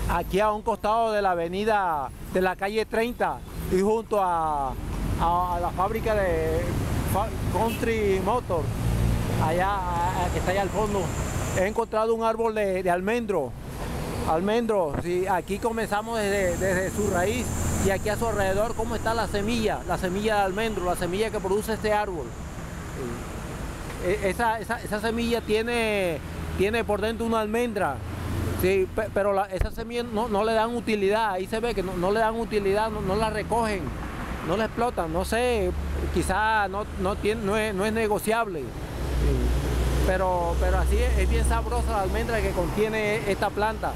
aquí a un costado de la avenida de la calle 30 y junto a la fábrica de Country Motor, allá que está allá al fondo, he encontrado un árbol de almendro. Almendro, sí, aquí comenzamos desde su raíz y aquí a su alrededor cómo está la semilla de almendro, la semilla que produce este árbol. Esa semilla tiene por dentro una almendra, sí, pero esa semilla no le dan utilidad, ahí se ve que no le dan utilidad, no la recogen, no la explotan, no sé, quizá no es negociable. Pero así es bien sabrosa la almendra que contiene esta planta.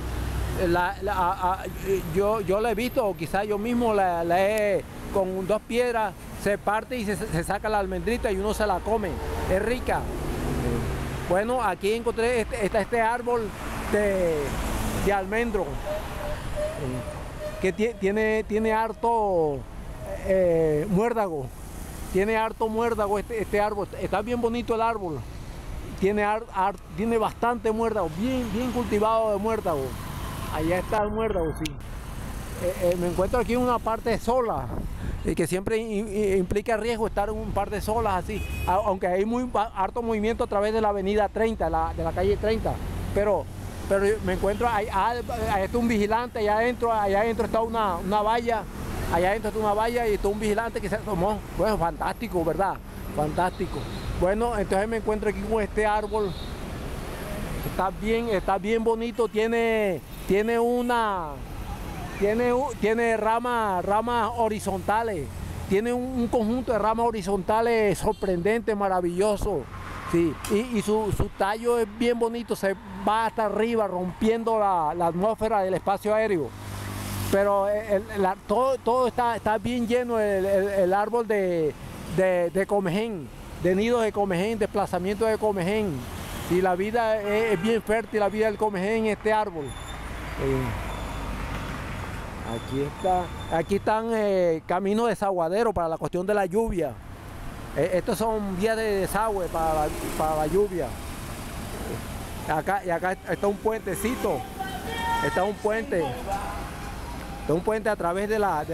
Yo la he visto, o quizá yo mismo la he, con 2 piedras se parte y se saca la almendrita y uno se la come, es rica. Bueno, aquí encontré este árbol de almendro que tiene harto muérdago, tiene harto muérdago este árbol, está bien bonito el árbol. Tiene bastante muérdago, bien cultivado de muérdago. Allá está el muérdago, sí. Me encuentro aquí en una parte sola, que siempre implica riesgo estar en una parte sola así, aunque hay harto movimiento a través de la avenida 30, de la calle 30. Pero me encuentro, allá está un vigilante, allá adentro está una valla, allá adentro está una valla y está un vigilante que se tomó. Bueno, fantástico, ¿verdad? Fantástico. Bueno, entonces me encuentro aquí con este árbol, está bien bonito, tiene ramas horizontales, tiene un conjunto de ramas horizontales sorprendente, maravilloso, sí, y su tallo es bien bonito, se va hasta arriba rompiendo la atmósfera del espacio aéreo, pero todo está bien lleno el árbol de comején, de nidos de comején, desplazamiento de comején. Y la vida es bien fértil, la vida del comején en este árbol. Aquí están caminos de desaguadero para la cuestión de la lluvia. Estos son vías de desagüe para la lluvia. Acá está un puentecito, está un puente a través de la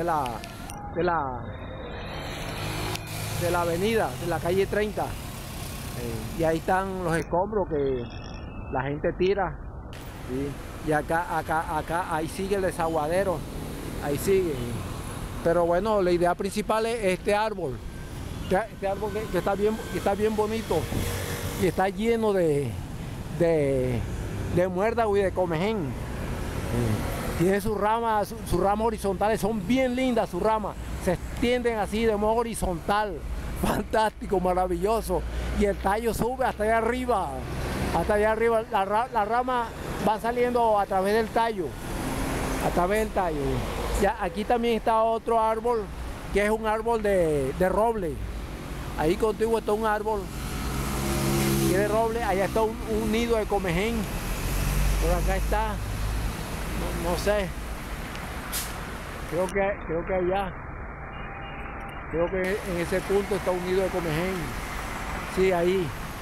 avenida, de la calle 30, y ahí están los escombros que la gente tira, ¿sí? Y acá ahí sigue el desaguadero, ahí sigue. Pero bueno, la idea principal es este árbol que está bien bonito y está lleno de muérdago y de comején. Tiene sus ramas horizontales, son bien lindas sus ramas, se extienden así de modo horizontal, fantástico, maravilloso, y el tallo sube hasta allá arriba, la rama va saliendo a través del tallo, Ya, aquí también está otro árbol, que es un árbol de roble, ahí contigo está un árbol de roble, allá está un nido de comején, por acá está. No sé, creo que allá, creo que en ese punto está un nido de comején, sí, ahí.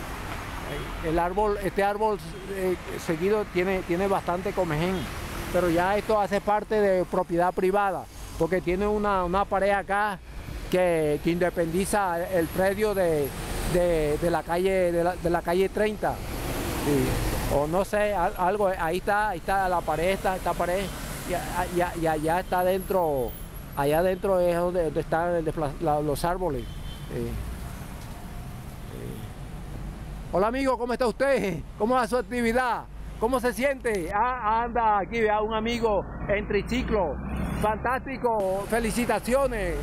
Este árbol seguido tiene bastante comején, pero ya esto hace parte de propiedad privada, porque tiene una pared acá que independiza el predio de la calle 30, sí. O no sé, algo, ahí está la pared, esta pared, y allá está adentro, allá adentro es donde están los árboles. Hola amigo, ¿cómo está usted? ¿Cómo va su actividad? ¿Cómo se siente? Anda aquí, vea un amigo en triciclo, fantástico, felicitaciones.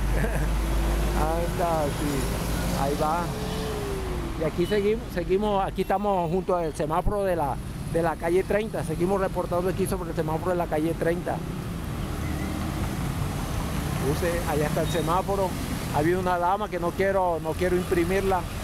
Anda, sí, ahí va. Y aquí seguimos, aquí estamos junto al semáforo de la calle 30, seguimos reportando aquí sobre el semáforo de la calle 30. Allá está el semáforo, había una dama que no quiero imprimirla.